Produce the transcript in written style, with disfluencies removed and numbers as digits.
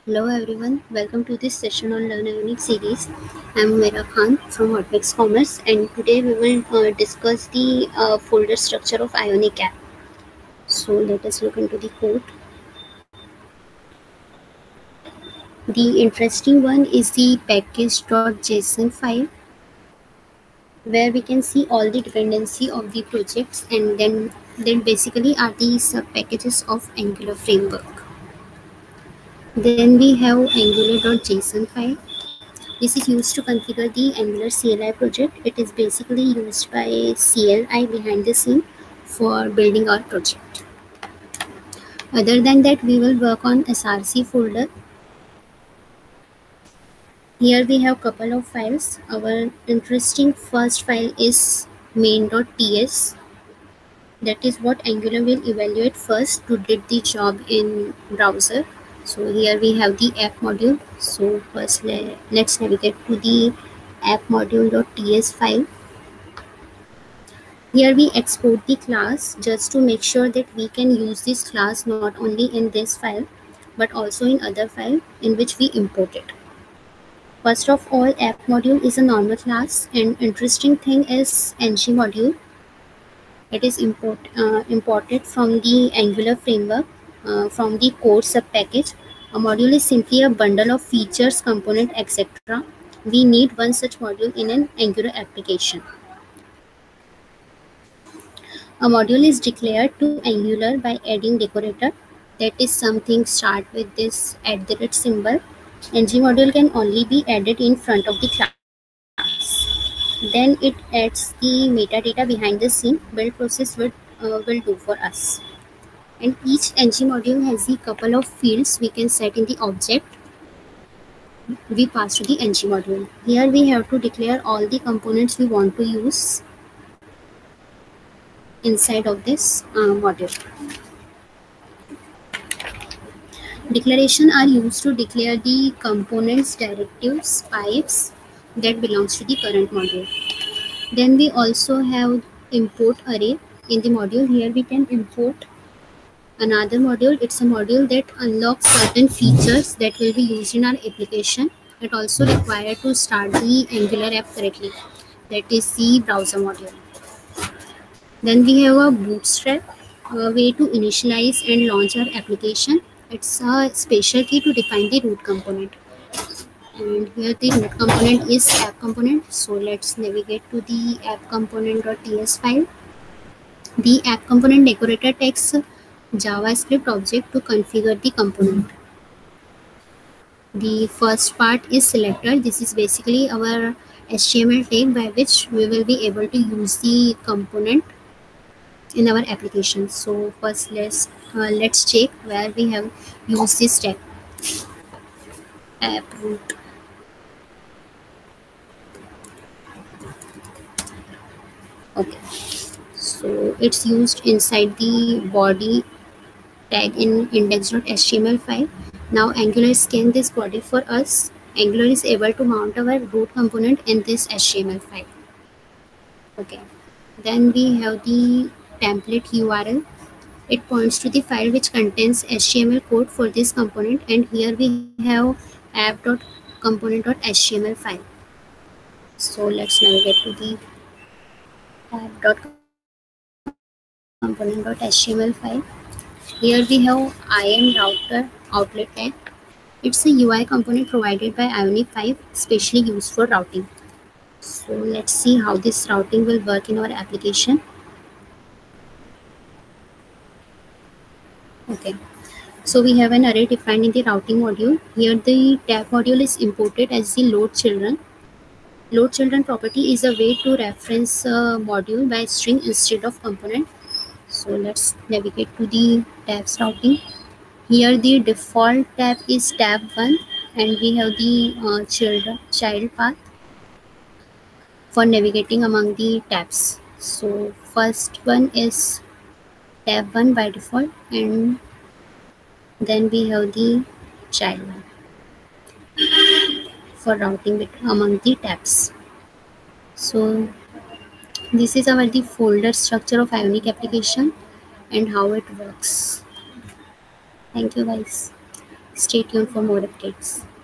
Hello everyone, welcome to this session on Learn Ionic series. I'm Mera Khan from Hotmix Commerce, and today we will discuss the folder structure of Ionic app. So let us look into the code. The interesting one is the package.json file, where we can see all the dependency of the projects, and then basically are the sub packages of Angular framework. Then we have angular.json file. This is used to configure the Angular CLI project. It is basically used by CLI behind the scene for building our project. Other than that, we will work on SRC folder. Here we have couple of files. Our interesting first file is main.ts. That is what Angular will evaluate first to did the job in browser. So here we have the app module. So first let's navigate to the app module.ts file. Here we export the class just to make sure that we can use this class not only in this file but also in other file in which we import it. First of all, app module is a normal class, and interesting thing is ng module. It is imported from the Angular framework from the core subpackage. A module is simply a bundle of features, component, etc. We need one such module in an Angular application. A module is declared to Angular by adding decorator. That is something start with this @ symbol. ng module can only be added in front of the class. Then it adds the metadata behind the scene. Build process will do for us. And each ng module has a couple of fields we can set in the object we pass to the ng module. Here we have to declare all the components we want to use inside of this module. Declaration are used to declare the components, directives, pipes that belongs to the current module. Then we also have import array in the module. Here we can import another module. It's a module that unlocks certain features that will be used in our application. It also required to start the Angular app correctly. That is the browser module. Then we have a bootstrap, a way to initialize and launch our application. It's a special key to define the root component. And here the root component is app component. So let's navigate to the app component.ts file. The app component decorator takes JavaScript object to configure the component. The first part is selector. This is basically our HTML tag by which we will be able to use the component in our application. So first let's check where we have used this tag. App root. Okay, so it's used inside the body tag in index.html file. Now Angular scan this body for us. Angular is able to mount our root component in this HTML file. Okay, then we have the template URL. It points to the file which contains HTML code for this component, and here we have app.component.html file. So let's navigate to the app.component.html file. Here we have IM router outlet tag. It's a UI component provided by Ionic 5, specially used for routing. So let's see how this routing will work in our application. Okay, so we have an array defined in the routing module. Here the tab module is imported as the load children. Load children property is a way to reference a module by string instead of component. So let's navigate to the tabs routing. Here the default tab is tab 1, and we have the child path for navigating among the tabs. So first one is tab 1 by default, and then we have the child one for routing among the tabs. So this is our the folder structure of Ionic application and how it works. Thank you guys. Stay tuned for more updates.